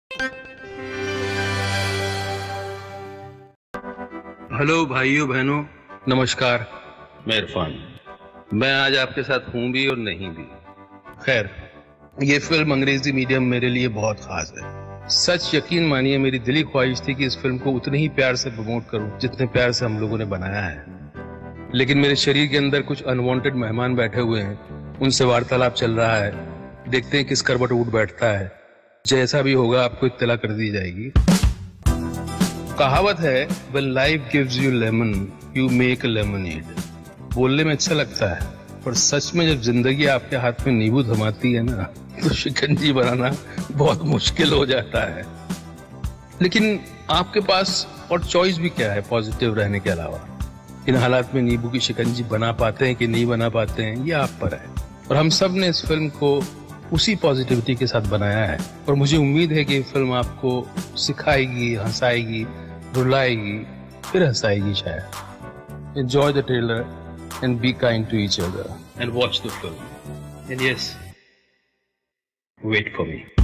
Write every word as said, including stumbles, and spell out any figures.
Hello भाइयों बहनों, नमस्कार। मैं इरफान। मैं आज आपके साथ हूं भी और नहीं भी। खैर, ये फिल्म अंग्रेजी मीडियम मेरे लिए बहुत खास है। सच यकीन मानिए, मेरी दिली ख्वाहिश थी कि इस फिल्म को उतने ही प्यार से प्रमोट करूं जितने प्यार से हम लोगों ने बनाया है। लेकिन मेरे शरीर के अंदर कुछ अनवांटेड मेहमान बैठे हुए हैं, उनसे वार्तालाप चल रहा है। देखते हैं किस करवट उठ बैठता है। जैसा भी होगा आपको इत्तला कर दी जाएगी। कहावत है, when life gives you lemon, you make a lemonade। बोलने में अच्छा लगता है, पर सच में जब जिंदगी आपके हाथ में नींबू थमाती है ना, तो शिकंजी बनाना बहुत मुश्किल हो जाता है। लेकिन आपके पास और चॉइस भी क्या है पॉजिटिव रहने के अलावा? इन हालात में नींबू की शिकंजी बना पाते हैं कि नहीं बना पाते हैं, ये आप पर है। और हम सब ने इस फिल्म को उसी पॉजिटिविटी के साथ बनाया है। और मुझे उम्मीद है कि ये फिल्म आपको सिखाएगी, हंसाएगी, रुलाएगी, फिर हंसाएगी शायद। Enjoy the trailer and be kind to each other and watch the film. And yes, wait for me.